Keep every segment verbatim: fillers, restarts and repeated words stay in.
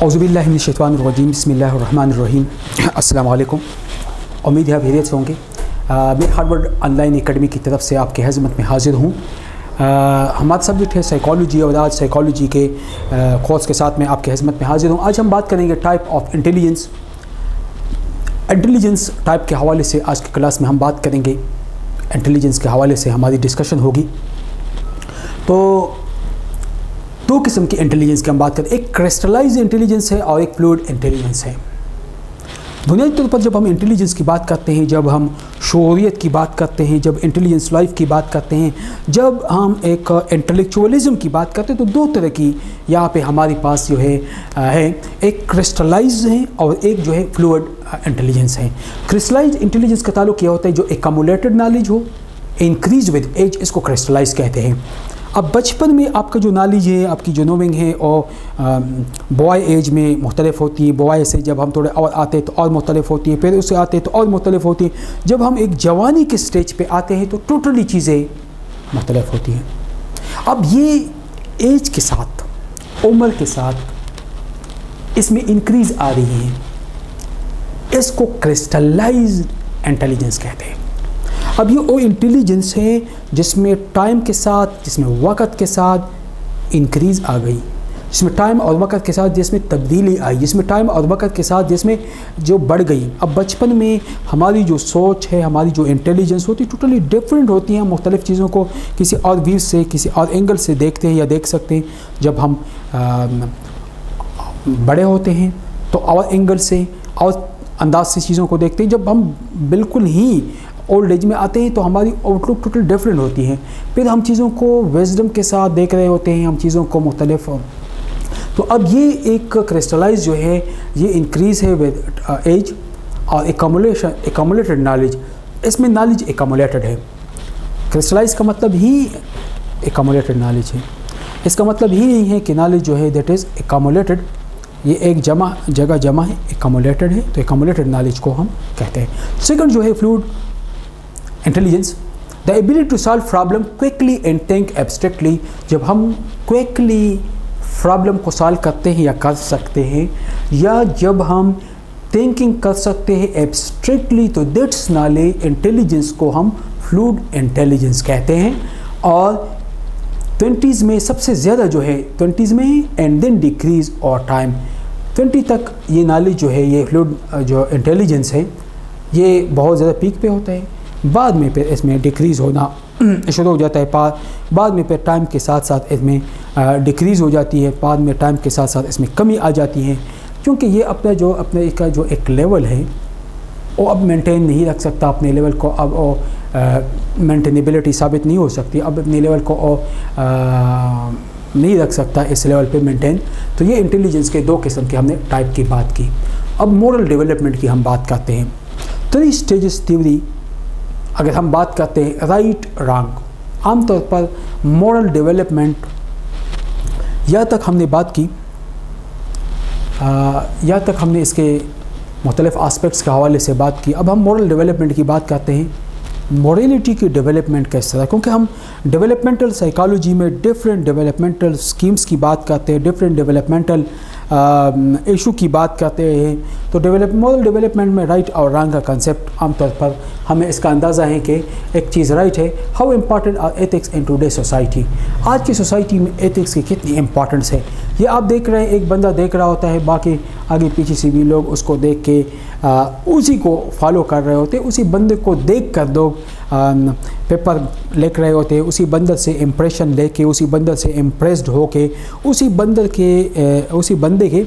اعوذ باللہ من الشیطان الرجیم، بسم اللہ الرحمن الرحیم۔ السلام علیکم، امید ہے آپ خیریت سے ہوں گے۔ میں ہارورڈ آن لائن اکیڈمی کی طرف سے آپ کی خدمت میں حاضر ہوں۔ ہمارا سبجیکٹ ہے سائیکالوجی، اور آج سائیکالوجی کے کورس کے ساتھ میں آپ کی خدمت میں حاضر ہوں۔ آج ہم بات کریں گے type of intelligence intelligence type کے حوالے سے آج کی کلاس میں ہم بات کریں گے۔ انٹیلیجنس کے حوالے سے ہماری ڈسکشن ہوگی۔ تو دو قسم کی انٹیلیجنس کی ہم بات کریں، ایک کرسٹلائز انٹیلیجنس ہے اور ایک فلوئڈ انٹیلیجنس ہے۔ بنیادی طور پر جب ہم انٹیلیجنس کی بات کرتے ہیں، جب ہم شعوریت کی بات کرتے ہیں، جب انٹیلیجنس لائف کی بات کرتے ہیں، جب ہم ایک انٹلیکچوئلزم کی بات کرتے ہیں، تو دو طرح کی یہاں پہ ہمارے پاس جو ہے ہے ایک کرسٹلائز ہے اور ایک جو ہے فلوئڈ انٹیلیجنس ہے۔ کرسٹلائز انٹیلیجنس کا تعلق یہ ہوتا ہے جو ایکامولیٹڈ نالج ہو، انکریز ود ایج، اس کو کرسٹلائز کہتے ہیں۔ اب بچپن میں آپ کا جو نالج ہے، آپ کی جو نوئنگ ہے، اور بوائے ایج میں مختلف ہوتی ہے۔ بوائے سے جب ہم تھوڑے اور آتے ہیں تو اور مختلف ہوتی ہے، پھر اس سے آتے ہیں تو اور مختلف ہوتی ہے۔ جب ہم ایک جوانی کے سٹیج پہ آتے ہیں تو ٹوٹلی چیزیں مختلف ہوتی ہیں۔ اب یہ ایج کے ساتھ، عمر کے ساتھ اس میں انکریز آ رہی ہے، اس کو کرسٹلائز انٹیلیجنس کہتے ہیں۔ اب یہ وہ انٹیلیجنس ہے جس میں ٹائم کے ساتھ، جس میں وقت کے ساتھ انکریز آ گئی، جس میں ٹائم اور وقت کے ساتھ جس میں تبدیلی آئی، جس میں ٹائم اور وقت کے ساتھ جس میں جو بڑھ گئی۔ اب بچپن میں ہماری جو سوچ ہے، ہماری جو انٹیلیجنس ہوتی ہے، ٹوٹلی ڈفرینٹ ہوتی ہیں۔ مختلف چیزوں کو کسی اور ویو سے، کسی اور اینگل سے دیکھتے ہیں یا دیکھ سکتے ہیں۔ جب ہم بڑے ہوتے ہیں تو اور اینگل سے اور انداز سے چیزوں کو دیکھتے ہیں۔ جب ہم بالکل ہی اولڈ ایج میں آتے ہیں تو ہماری آؤٹ لک ٹوٹل ڈفرینٹ ہوتی ہے۔ پھر ہم چیزوں کو وزڈم کے ساتھ دیکھ رہے ہوتے ہیں، ہم چیزوں کو مختلف۔ تو اب یہ ایک کرسٹلائز جو ہے یہ انکریز ہے ود ایج، اور ایکامولیشن ایکامولیٹڈ نالج، اس میں نالج ایکامولیٹڈ ہے۔ کرسٹلائز کا مطلب ہی ایکامولیٹڈ نالج ہے۔ اس کا مطلب ہی نہیں ہے کہ نالج جو ہے دیٹ از ایکامولیٹڈ، یہ ایک جمع جگہ جمع ہے، ایکامولیٹڈ ہے، تو ایکامولیٹڈ نالج کو ہم کہتے ہیں۔ سیکنڈ جو ہے fluid intelligence, the ability to solve problem quickly and think abstractly. جب ہم کوئکلی پرابلم کو سالو کرتے ہیں یا کر سکتے ہیں، یا جب ہم تھنکنگ کر سکتے ہیں ایبسٹریکٹلی، تو دیٹس نالج انٹیلیجنس کو ہم فلوئڈ انٹیلیجنس کہتے ہیں۔ اور ٹوینٹیز میں سب سے زیادہ جو ہے ٹوینٹیز میں اینڈ دین ڈیکریز اور ٹائم ٹوینٹی تک یہ نالج جو ہے، یہ فلوئڈ جو انٹیلیجنس ہے، یہ بہت زیادہ پیک پہ ہوتا ہے۔ بعد میں پھر اس میں ڈیکریز ہونا شروع ہو جاتا ہے، بعد میں پھر ٹائم کے ساتھ ساتھ اس میں ڈیکریز ہو جاتی ہے، بعد میں ٹائم کے ساتھ ساتھ اس میں کمی آ جاتی ہے، کیونکہ یہ اپنا جو اپنے کا جو ایک لیول ہے وہ اب مینٹین نہیں رکھ سکتا اپنے لیول کو، اب وہ مینٹینیبلٹی ثابت نہیں ہو سکتی، اب اپنے لیول کو نہیں رکھ سکتا اس لیول پہ مینٹین۔ تو یہ انٹیلیجنس کے دو قسم کے ہم نے ٹائپ کی بات کی۔ اب مورل ڈیولپمنٹ کی ہم بات کرتے ہیں۔ تھری اسٹیجز تھیوری اگر ہم بات کرتے ہیں، رائٹ رانگ، عام طور پر مورل ڈیولپمنٹ یا تک ہم نے بات کی، یا تک ہم نے اس کے مختلف آسپیکٹس کے حوالے سے بات کی۔ اب ہم مورل ڈیولپمنٹ کی بات کرتے ہیں، موریلٹی کی ڈیولپمنٹ کس طرح، کیونکہ ہم ڈیولپمنٹل سائیکالوجی میں ڈفرینٹ ڈیولپمنٹل اسکیمس کی بات کرتے ہیں، ڈفرینٹ ڈیولپمنٹل ایشو کی بات کرتے ہیں۔ تو ڈیولپ مورل ڈیولپمنٹ میں رائٹ اور رانگ کا کنسیپٹ عام طور پر ہمیں اس کا اندازہ ہے کہ ایک چیز رائٹ ہے۔ How important are ethics in today society, آج کی سوسائٹی میں ایتھکس کی کتنی امپارٹنس ہے۔ یہ آپ دیکھ رہے ہیں، ایک بندہ دیکھ رہا ہوتا ہے، باقی آگے پیچھے سے بھی لوگ اس کو دیکھ کے اسی کو فالو کر رہے ہوتے ہیں، اسی بندے کو دیکھ کر لوگ پیپر لکھ رہے ہوتے ہیں، اسی بندر سے امپریشن لے کے، اسی بندر سے امپریسڈ ہو کے، اسی بندر کے اسی بندے کے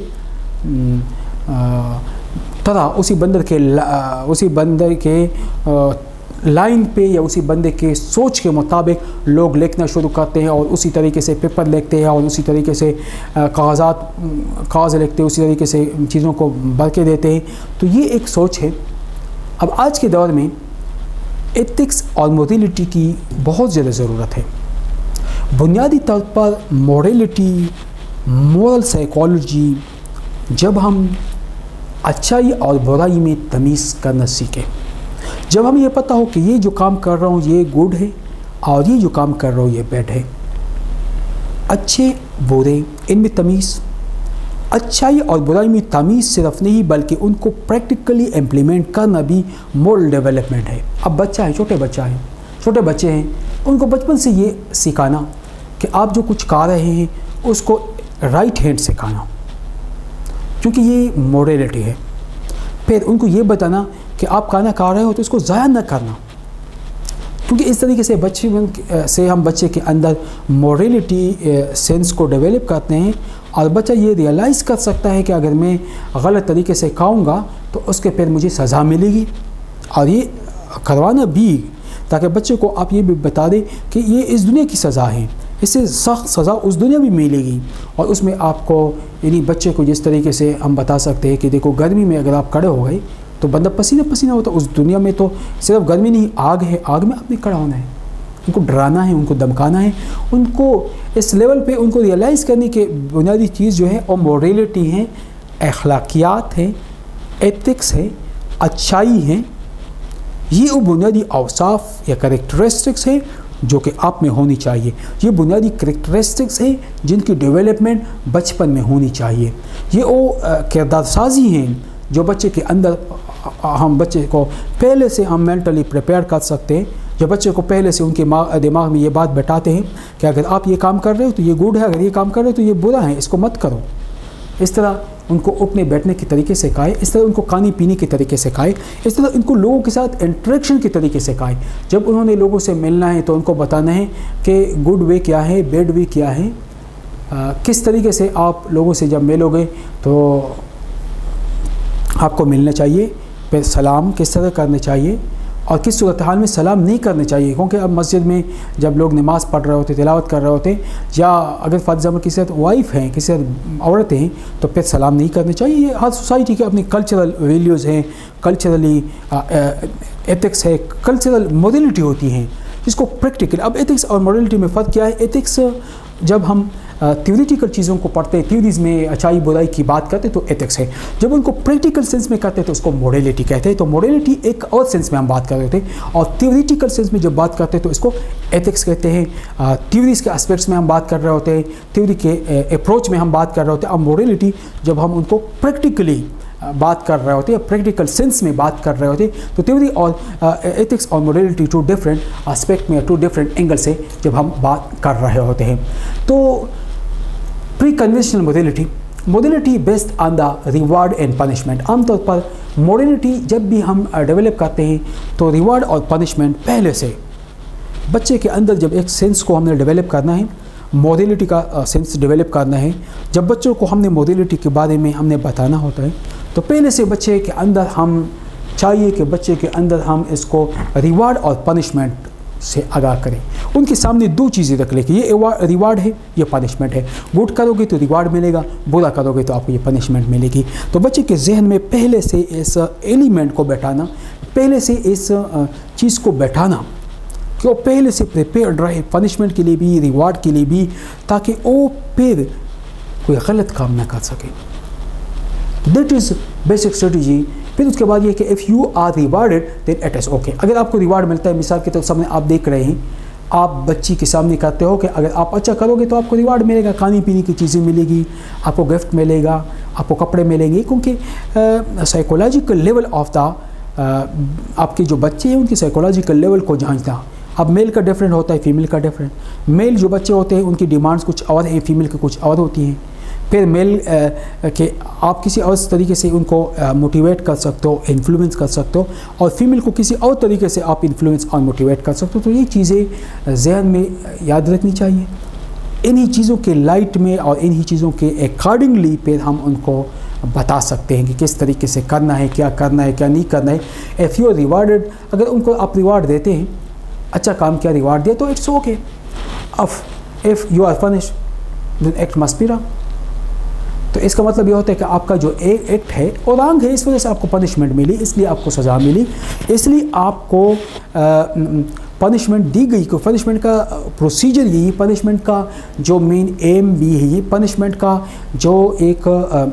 طرح اسی بندر کے اسی بندر کے لائن پہ یا اسی بندے کے سوچ کے مطابق لوگ لکھنا شروع کرتے ہیں، اور اسی طریقے سے پیپر لکھتے ہیں، اور اسی طریقے سے کاغذات کاغذ لکھتے ہیں، اسی طریقے سے چیزوں کو بھر کے دیتے ہیں۔ تو یہ ایک سوچ ہے۔ اب آج کے دور میں ایتھکس اور موریلٹی کی بہت زیادہ ضرورت ہے۔ بنیادی طور پر موریلٹی، مورل سائیکالوجی، جب ہم اچھائی اور برائی میں تمیز کرنا سیکھیں، جب ہمیں یہ پتہ ہو کہ یہ جو کام کر رہا ہوں یہ گڈ ہے اور یہ جو کام کر رہا ہوں یہ بیڈ ہے، اچھے برے ان میں تمیز، اچھائی اور برائی میں تمیز صرف نہیں بلکہ ان کو پریکٹیکلی امپلیمنٹ کرنا بھی مورل ڈیولپمنٹ ہے۔ اب بچہ ہے، چھوٹے بچہ ہیں چھوٹے بچے ہیں ان کو بچپن سے یہ سکھانا کہ آپ جو کچھ کر رہے ہیں اس کو رائٹ ہینڈ سکھانا، کیونکہ یہ مورلٹی ہے۔ پھر ان کو یہ بتانا کہ آپ کھانا کھا رہے ہو تو اس کو ضائع نہ کرنا، کیونکہ اس طریقے سے بچے سے ہم بچے کے اندر مورلٹی سینس کو ڈیولپ کرتے ہیں، اور بچہ یہ ریئلائز کر سکتا ہے کہ اگر میں غلط طریقے سے کھاؤں گا تو اس کے پھر مجھے سزا ملے گی، اور یہ کروانا بھی تاکہ بچے کو آپ یہ بھی بتا دیں کہ یہ اس دنیا کی سزا ہے، اس سے سخت سزا اس دنیا بھی ملے گی۔ اور اس میں آپ کو یعنی بچے کو جس طریقے سے ہم بتا سکتے ہیں کہ دیکھو گرمی میں اگر آپ کھڑے ہو گئے تو بندہ پسینہ پسینہ ہوتا، اس دنیا میں تو صرف گرمی نہیں، آگ ہے، آگ میں آپ نے کھڑا ہونا ہے، ان کو ڈرانا ہے، ان کو دمکانا ہے، ان کو اس لیول پہ ان کو ریئلائز کرنے کے بنیادی چیز جو ہے اور مورلٹی ہیں، اخلاقیات ہیں، ایتھکس ہے، اچھائی ہیں، یہ وہ بنیادی اوصاف یا کریکٹرسٹکس ہیں جو کہ آپ میں ہونی چاہیے۔ یہ بنیادی کریکٹرسٹکس ہیں جن کی ڈیولپمنٹ بچپن میں ہونی چاہیے۔ یہ وہ کردار سازی ہیں جو بچے کے اندر ہم بچے کو پہلے سے ہم مینٹلی پریپیئر کر سکتے ہیں، جو بچے کو پہلے سے ان کے دماغ میں یہ بات بتاتے ہیں کہ اگر آپ یہ کام کر رہے ہو تو یہ گڈ ہے، اگر یہ کام کر رہے ہو تو یہ برا ہے، اس کو مت کرو۔ اس طرح ان کو اٹھنے بیٹھنے کے طریقے سے سکھائے، اس طرح ان کو کھانے پینے کے طریقے سے سکھائے، اس طرح ان کو لوگوں کے ساتھ انٹریکشن کے طریقے سے سکھائے۔ جب انہوں نے لوگوں سے ملنا ہے تو ان کو بتانا ہے کہ گڈ وے کیا ہے، بیڈ وے کیا ہے، کس طریقے سے آپ لوگوں سے جب ملو گے تو آپ کو ملنا چاہیے، پھر سلام کس طرح کرنا چاہیے اور کس صورتحال میں سلام نہیں کرنا چاہیے، کیونکہ اب مسجد میں جب لوگ نماز پڑھ رہے ہوتے، تلاوت کر رہے ہوتے، یا اگر فار ایگزامپل کسی ساتھ وائف ہیں، کسی ساتھ عورتیں ہیں تو پھر سلام نہیں کرنا چاہیے۔ یہ ہر سوسائٹی کے اپنی کلچرل ویلیوز ہیں، کلچرلی ایتھکس ہے، کلچرل مورلٹی ہوتی ہیں جس کو پریکٹیکل۔ اب ایتھکس اور مورلٹی میں فرق کیا ہے؟ ایتھکس جب ہم تھیوریٹیکل چیزوں کو پڑھتے ہیں، تھیوریز میں اچھائی برائی کی بات کرتے تو ایتھکس ہے، جب ان کو پریکٹیکل سینس میں کرتے تو اس کو مورلٹی کہتے ہیں۔ تو مورلٹی ایک اور سینس میں ہم بات کر رہے تھے، اور تھیوریٹیکل سینس میں جب بات کرتے تو اس کو ایتھکس کہتے ہیں۔ تھیوریز کے اسپیکٹس میں ہم بات کر رہے ہوتے ہیں، تھیوری کے اپروچ میں ہم بات کر رہے ہوتے ہیں۔ اب مورلٹی جب ہم ان کو پریکٹیکلی بات کر رہے ہوتے ہیں، پریکٹیکل سینس میں بات کر رہے ہوتے ہیں، تو تھیوری اور ایتھکس اور مورلٹی ٹو ڈفرینٹ اسپیکٹ میں، ٹو ڈفرینٹ اینگل سے جب ہم بات کر رہے ہوتے ہیں۔ تو pre conventional morality, morality based on the reward and punishment. عام طور پر مورلٹی جب بھی ہم ڈیولپ کرتے ہیں تو ریوارڈ اور پنشمنٹ پہلے سے بچے کے اندر جب ایک سینس کو ہم نے ڈیولپ کرنا ہے، مورلٹی کا سینس ڈیولپ کرنا ہے، جب بچوں کو ہم نے مورلٹی کے بارے میں ہم نے بتانا ہوتا ہے تو پہلے سے بچے کے اندر ہم چاہیے کہ بچے کے اندر ہم اس کو ریوارڈ اور پنشمنٹ سے آگاہ کریں۔ ان کے سامنے دو چیزیں رکھ لیں کہ یہ ریوارڈ ہے، یہ پنشمنٹ ہے، گڈ کرو گے تو ریوارڈ ملے گا، برا کرو گے تو آپ کو یہ پنشمنٹ ملے گی۔ تو بچے کے ذہن میں پہلے سے اس ایلیمنٹ کو بیٹھانا، پہلے سے اس چیز کو بیٹھانا کہ وہ پہلے سے پریپیئرڈ رہے پنشمنٹ کے لیے بھی، ریوارڈ کے لیے بھی، تاکہ وہ پھر کوئی غلط کام نہ کر سکے۔ That is basic strategy. پھر اس کے بعد یہ کہ if you are rewarded then it is okay. اگر آپ کو ریوارڈ ملتا ہے، مثال کے طور سامنے آپ دیکھ رہے ہیں، آپ بچی کے سامنے کہتے ہو کہ اگر آپ اچھا کرو گے تو آپ کو ریوارڈ ملے گا، کھانے پینے کی چیزیں ملے گی، آپ کو گفٹ ملے گا، آپ کو کپڑے ملیں گے، کیونکہ سائیکولوجیکل لیول آف دا آپ کے جو بچے ہیں ان کے سائیکولوجیکل لیول کو جانچنا۔ اب میل کا ڈفرینٹ ہوتا ہے، فیمیل کا ڈفرینٹ۔ میل جو بچے ہوتے ہیں ان کی ڈیمانڈز کچھ اور ہیں، فیمیل کی کچھ اور ہوتی ہیں۔ پھر میل کہ آپ کسی اور طریقے سے ان کو موٹیویٹ کر سکتے ہو، انفلوئنس کر سکتے ہو، اور فیمیل کو کسی اور طریقے سے آپ انفلوئنس اور موٹیویٹ کر سکتے ہو۔ تو یہ چیزیں ذہن میں یاد رکھنی چاہیے۔ انہی چیزوں کے لائٹ میں اور انہی چیزوں کے اکارڈنگلی پھر ہم ان کو بتا سکتے ہیں کہ کس طریقے سے کرنا ہے، کیا کرنا ہے، کیا نہیں کرنا ہے۔ ایف یو آر ریوارڈیڈ، اگر ان کو آپ ریوارڈ دیتے ہیں، اچھا کام کیا ریوارڈ دیا تو it's okay. If if you are punished then act must be wrong. تو اس کا مطلب یہ ہوتا ہے کہ آپ کا جو ایکٹ ہے وہ رانگ ہے، اس وجہ سے آپ کو پنشمنٹ ملی، اس لیے آپ کو سزا ملی، اس لیے آپ کو پنشمنٹ دی گئی۔ کہ پنشمنٹ کا پروسیجر یہی، پنشمنٹ کا جو مین ایم بھی ہے، یہ پنشمنٹ کا جو ایک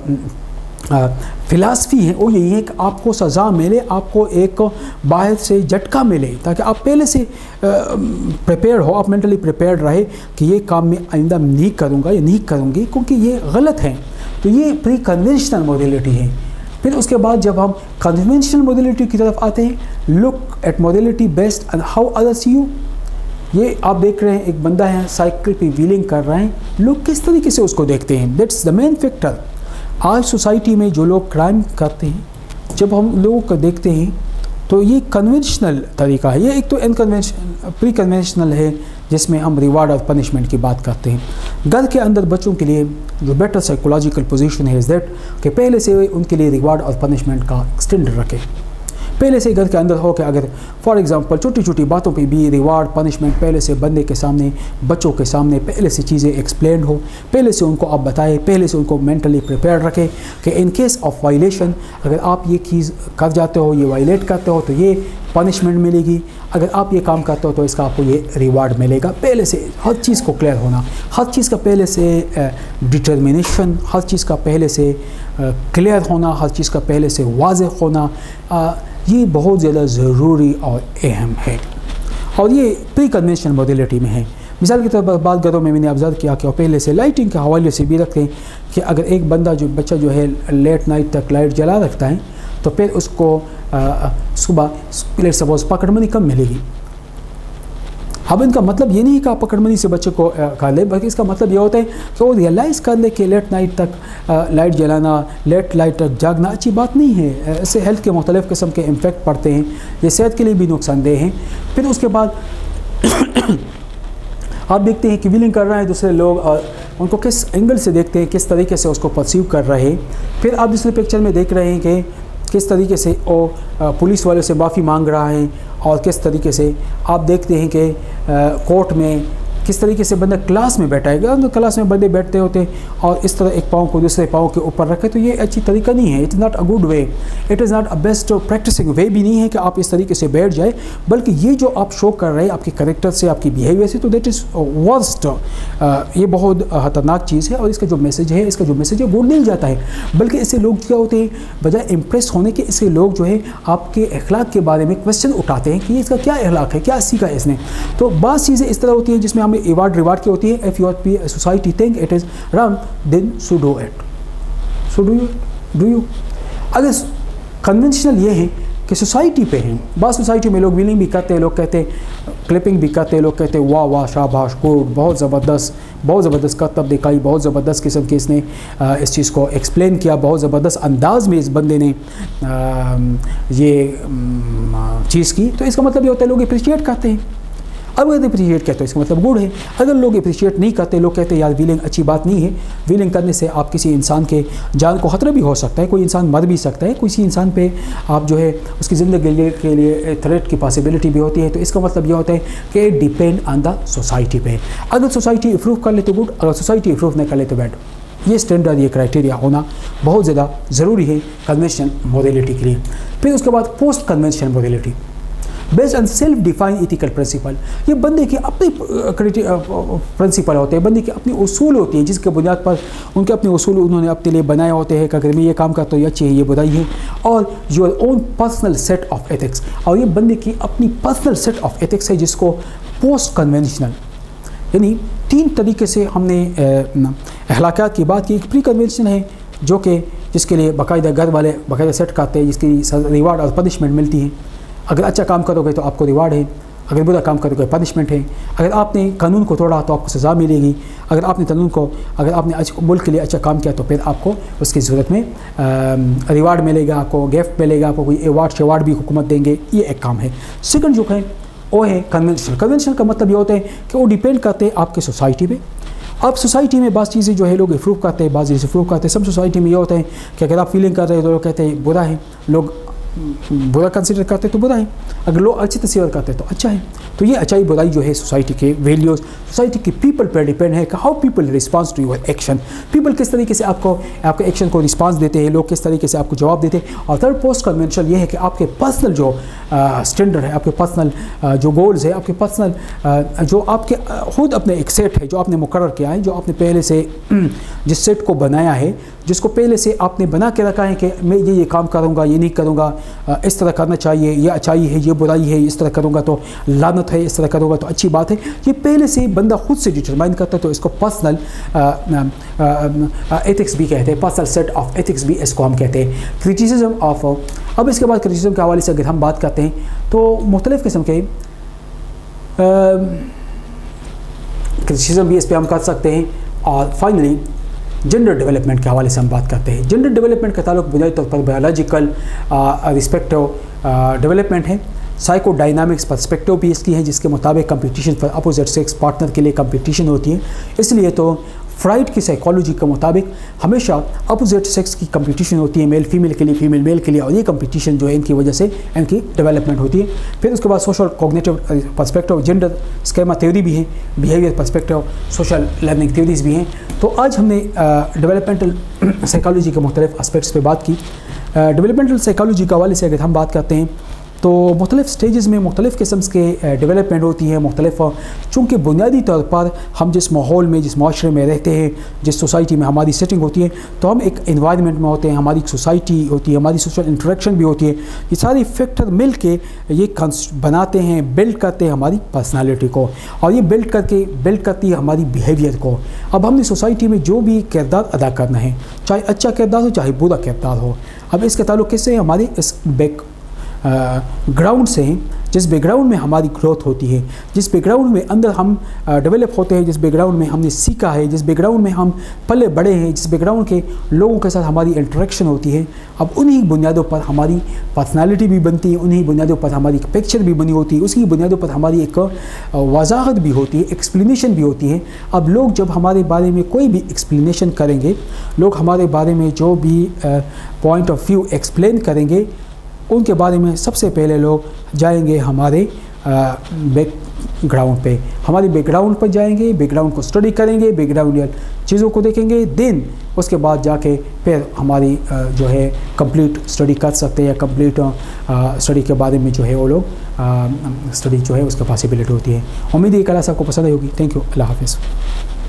فلاسفی ہے وہ یہی ہے کہ آپ کو سزا ملے، آپ کو ایک باہر سے جھٹکا ملے، تاکہ آپ پہلے سے پریپیئر ہو، آپ مینٹلی پریپیئرڈ رہے کہ یہ کام میں آئندہ نہیں کروں گا یا نہیں کروں گی، کیونکہ یہ غلط ہے۔ تو یہ پری کنونشنل موڈیلٹی ہے. پھر اس کے بعد جب ہم کنونشنل موڈیلٹی کی طرف آتے ہیں, look at morality based on how other see you. یہ آپ دیکھ رہے ہیں ایک بندہ ہے سائیکل پہ ویلنگ کر رہے ہیں, لوگ کس طریقے سے اس کو دیکھتے ہیں. That's the main factor. آج سوسائٹی میں جو لوگ کرائم کرتے ہیں, جب ہم لوگوں کو دیکھتے ہیں تو یہ کنونشنل طریقہ ہے. یہ ایک تو ان کنونشنل پری کنونشنل ہے جس میں ہم ریوارڈ اور پنشمنٹ کی بات کرتے ہیں. گھر کے اندر بچوں کے لیے جو بیٹر سائیکولوجیکل پوزیشن ہے از دیٹ کہ پہلے سے ان کے لیے ریوارڈ اور پنشمنٹ کا اسٹینڈرڈ رکھے. پہلے سے گھر کے اندر ہو کہ اگر فار ایگزامپل چھوٹی چھوٹی باتوں پہ بھی ریوارڈ پنشمنٹ پہلے سے بندے کے سامنے, بچوں کے سامنے پہلے سے چیزیں ایکسپلینڈ ہو, پہلے سے ان کو آپ بتائیں, پہلے سے ان کو مینٹلی پریپیئر رکھیں کہ ان کیس آف وائلیشن اگر آپ یہ چیز کر جاتے ہو, یہ وائلیٹ کرتے ہو تو یہ پنشمنٹ ملے گی, اگر آپ یہ کام کرتے ہو تو اس کا آپ کو یہ ریوارڈ ملے گا. پہلے سے ہر چیز کو کلیئر ہونا, ہر چیز کا پہلے سے ڈٹرمنیشن, ہر چیز کا پہلے سے کلیئر ہونا, ہر چیز کا پہلے سے واضح ہونا, یہ بہت زیادہ ضروری اور اہم ہے. اور یہ پری کنونشنل موڈیلٹی میں ہے. مثال کے طور پر بعض گھروں میں میں نے آبزرو کیا کہ وہ پہلے سے لائٹنگ کے حوالے سے بھی رکھتے ہیں کہ اگر ایک بندہ جو بچہ جو ہے لیٹ نائٹ تک لائٹ جلا رکھتا ہے تو پھر اس کو صبح لیٹ سپوز پکڑ منی کم ملے گی. اب ان کا مطلب یہ نہیں کہ آپ پکڑ منی سے بچے کو کھا لیں, بلکہ اس کا مطلب یہ ہوتا ہے کہ وہ ریئلائز کر لے کہ لیٹ نائٹ تک لائٹ جلانا, لیٹ نائٹ تک جاگنا اچھی بات نہیں ہے. اس سے ہیلتھ کے مختلف قسم کے امپیکٹ پڑتے ہیں, یہ صحت کے لیے بھی نقصان دہ ہیں. پھر اس کے بعد آپ دیکھتے ہیں کہ ویلنگ کر رہے ہیں دوسرے لوگ, اور ان کو کس اینگل سے دیکھتے ہیں, کس طریقے سے اس کو پرسیو کر رہے ہیں. پھر آپ دوسرے پکچر میں دیکھ رہے ہیں کہ کس طریقے سے وہ پولیس والے سے معافی مانگ رہا ہے, اور کس طریقے سے آپ دیکھتے ہیں کہ کورٹ میں کس طریقے سے بندہ کلاس میں بیٹھا ہے. کلاس میں بندے بیٹھتے ہوتے ہیں اور اس طرح ایک پاؤں کو دوسرے پاؤں کے اوپر رکھے, تو یہ اچھی طریقہ نہیں ہے. It is not a good way, it is not a best practicing way بھی نہیں ہے کہ آپ اس طریقے سے بیٹھ جائے, بلکہ یہ جو آپ شو کر رہے ہیں آپ کے کریکٹر سے, آپ کی بیہیویئر سے, تو دیٹ از ورسٹ. یہ بہت خطرناک چیز ہے, اور اس کا جو میسج ہے اس کا جو میسج ہے وہ نہیں جاتا ہے, بلکہ اس سے لوگ کیا ہوتے ہیں بجائے امپریس ہونے کے, اس سے لوگ جو ہے آپ کے اخلاق کے بارے میں کوشچن اٹھاتے ہیں کہ اس کا کیا اخلاق ہے, کیا سیکھا ہے اس نے. تو بعض چیزیں اس طرح ہوتی ہیں جس میں ہمیں ایوارڈ ریوارڈ کی ہوتی ہے. if your society think it is wrong then so do it so do you do you اگر کنونشنل یہ ہے کہ سوسائٹی پہ ہیں, بعض سوسائٹی میں لوگ ویلنگ بھی کرتے ہیں, لوگ کہتے ہیں کلپنگ بھی کرتے ہیں, لوگ کہتے ہیں واہ واہ شاباش گڈ, بہت زبردست, بہت زبردست کرتب دکھائی, بہت زبردست قسم کے اس نے اس چیز کو ایکسپلین کیا, بہت زبردست انداز میں اس بندے نے یہ چیز کی. تو اس کا مطلب یہ ہوتا ہے لوگ اپریشیٹ کرتے ہیں. اب اگر اپریشیٹ کہتے ہیں اس کا مطلب گڈ ہے. اگر لوگ اپریشیٹ نہیں کرتے, لوگ کہتے ہیں یار ویلنگ اچھی بات نہیں ہے, ویلنگ کرنے سے آپ کسی انسان کے جان کو خطرہ بھی ہو سکتا ہے, کوئی انسان مر بھی سکتا ہے, کسی انسان پہ آپ جو ہے اس کی زندگی کے لیے تھریٹ کی پاسبلٹی بھی ہوتی ہے. تو اس کا مطلب یہ ہوتا ہے کہ ڈیپینڈ آن دا سوسائٹی پہ. اگر سوسائٹی اپروو کر لے تو گڈ, اگر سوسائٹی اپروو نہ کر لے تو بیڈ. یہ اسٹینڈرڈ, یہ کرائٹیریا ہونا بہت زیادہ ضروری ہے کنونشنل موڈیلٹی کے لیے. پھر اس کے بعد post conventional morality based on self define ethical principle. یہ بندے کے اپنے پرنسپل ہوتے ہیں, بندے کے اپنے اصول ہوتے ہیں, جس کے بنیاد پر ان کے اپنے اصول انہوں نے اپنے لیے بنائے ہوتے ہیں کہ اگر میں یہ کام کرتا ہوں یہ اچھی ہے, یہ برائی ہے, اور your own personal set of ethics. اور یہ بندے کی اپنی پرسنل سیٹ آف ایتھکس ہے جس کو پوسٹ کنونشنل, یعنی تین طریقے سے ہم نے اخلاقیات کی بات کی. ایک پری کنونشنل ہے جو کہ جس کے لیے باقاعدہ گھر والے باقاعدہ سیٹ کرتے ہیں, جس کی ریوارڈ اور پنشمنٹ ملتی ہے. اگر اچھا کام کرو گے تو آپ کو ریوارڈ ہے, اگر برا کام کرو گے پنشمنٹ ہے. اگر آپ نے قانون کو توڑا تو آپ کو سزا ملے گی, اگر آپ نے قانون کو اگر آپ نے ملک کے لیے اچھا کام کیا تو پھر آپ کو اس کی صورت میں ریوارڈ ملے گا, آپ کو گفٹ ملے گا, آپ کو کوئی ایوارڈ شیوارڈ بھی حکومت دیں گے. یہ ایک کام ہے. سیکنڈ جو ہے وہ ہے کنونشنل. کنونشنل کا مطلب یہ ہوتا ہے کہ وہ ڈیپینڈ کرتے ہیں آپ کے سوسائٹی پہ. اب سوسائٹی میں بعض چیزیں جو ہے لوگ اپروو کرتے ہیں, بعض چیزیں اپروو کرتے ہیں. سب سوسائٹی میں یہ ہوتا ہے کہ اگر آپ فیلنگ کر رہے ہیں تو لوگ کہتے ہیں برا ہے, لوگ برا کنسیڈر کرتے تو برا ہے, اگر لوگ اچھی تصویر کرتے تو اچھا ہے. تو یہ اچھائی برائی جو ہے سوسائٹی کے ویلیوز, سوسائٹی کے پیپل پر ڈیپینڈ ہے کہ how people response to your action. People کس طریقے سے آپ کو آپ کے ایکشن کو رسپانس دیتے ہیں, لوگ کس طریقے سے آپ کو جواب دیتے ہیں. اور تھرڈ پوسٹ کنونشنل یہ ہے کہ آپ کے پرسنل جو اسٹینڈرڈ ہے, آپ کے پرسنل جو گولز ہے, آپ کے پرسنل جو آپ کے خود اپنے ایک سیٹ ہے جو آپ نے مقرر کیا ہے, جو آپ نے پہلے سے جس سیٹ کو بنایا ہے, جس کو پہلے سے آپ نے بنا کے رکھا ہے کہ میں یہ یہ کام کروں گا, یہ نہیں کروں گا, اس طرح کرنا چاہیے، یہ اچھائی ہے، یہ برائی ہے، اس طرح کروں گا تو لعنت ہے، اس طرح کروں گا تو اچھی بات ہے، یہ پہلے سے بندہ خود سے ڈٹرمائن کرتا ہے، تو اس کو پرسنل ایتھکس بھی کہتے ہیں، پرسنل سیٹ آف ایتھکس بھی اس کو ہم کہتے ہیں۔ کرٹیسزم آف، اب اس کے بعد کرٹیسزم کے حوالے سے اگر ہم بات کرتے ہیں تو مختلف قسم کے کرٹیسزم بھی اس پہ ہم کر سکتے ہیں۔ اور فائنلی جنڈر ڈیولپمنٹ کے حوالے سے ہم بات کرتے ہیں۔ جنڈر ڈیولپمنٹ کا تعلق بنیادی طور پر بایولوجیکل رسپیکٹو ڈیولپمنٹ ہے۔ سائیکو ڈائنامکس پرسپیکٹو بھی اس کی ہے، جس کے مطابق competition for opposite sex partner کے لیے کمپٹیشن ہوتی ہے، اس لیے تو فرائڈ کی سائیکالوجی کے مطابق ہمیشہ اپوزٹ سیکس کی کمپٹیشن ہوتی ہے، میل فیمیل کے لیے، فیمیل میل کے لیے، اور یہ کمپٹیشن جو ہے ان کی وجہ سے ان کی ڈیولپمنٹ ہوتی ہے۔ پھر اس کے بعد social cognitive perspective, gender schema theory بھی ہے، behaviour perspective, social learning theories بھی ہیں۔ تو آج ہم نے ڈیولپمنٹل سائیکالوجی کے مختلف اسپیکٹس پہ بات کی۔ ڈیولپمنٹل سائیکالوجی کے حوالے سے اگر ہم بات کرتے ہیں تو مختلف سٹیجز میں مختلف قسم کے ڈیولپمنٹ ہوتی ہے، مختلف، چونکہ بنیادی طور پر ہم جس ماحول میں، جس معاشرے میں رہتے ہیں، جس سوسائٹی میں ہماری سیٹنگ ہوتی ہے، تو ہم ایک انوائرمنٹ میں ہوتے ہیں، ہماری ایک سوسائٹی ہوتی ہے، ہماری سوشل انٹریکشن بھی ہوتی ہے، یہ ساری فیکٹر مل کے یہ بناتے ہیں، بلڈ کرتے ہیں ہماری پرسنالٹی کو، اور یہ بلڈ کر کے بلڈ کرتی ہے ہماری بیہیویئر کو۔ اب ہم نے سوسائٹی میں جو بھی کردار ادا کرنا ہے، چاہے اچھا کردار ہو چاہے برا کردار ہو، اب اس کے تعلق کس سے؟ ہماری اس بیک گراؤنڈ سے ہیں، جس بیک گراؤنڈ میں ہماری گروتھ ہوتی ہے، جس بیک گراؤنڈ میں اندر ہم ڈیولپ ہوتے ہیں، جس بیک گراؤنڈ میں ہم نے سیکھا ہے، جس بیک گراؤنڈ میں ہم پلے بڑے ہیں، جس بیک گراؤنڈ کے لوگوں کے ساتھ ہماری انٹریکشن ہوتی ہے، اب انہی بنیادوں پر ہماری پرسنالٹی بھی بنتی ہے، انہی بنیادوں پر ہماری ایک پکچر بھی بنی ہوتی ہے، اسی بنیادوں پر ہماری ایک وضاحت بھی ہوتی ہے، ایکسپلینیشن بھی ہوتی ہے۔ اب لوگ جب ہمارے بارے میں کوئی بھی ایکسپلینیشن کریں گے، لوگ ہمارے بارے میں جو بھی پوائنٹ آف ویو ایکسپلین کریں گے، ان کے بارے میں سب سے پہلے لوگ جائیں گے ہمارے بیک گراؤنڈ پہ، ہمارے بیک گراؤنڈ پر جائیں گے، بیک گراؤنڈ کو اسٹڈی کریں گے، بیک گراؤنڈ چیزوں کو دیکھیں گے، دین اس کے بعد جا کے پھر ہماری جو ہے کمپلیٹ اسٹڈی کر سکتے ہیں، یا کمپلیٹ اسٹڈی کے بارے میں جو ہے وہ لوگ اسٹڈی جو ہے اس کا پاسبلٹی ہوتی ہے۔ امید ہے کہ اللہ صاحب کو پسند آئی ہوگی۔ تھینک یو، اللہ حافظ۔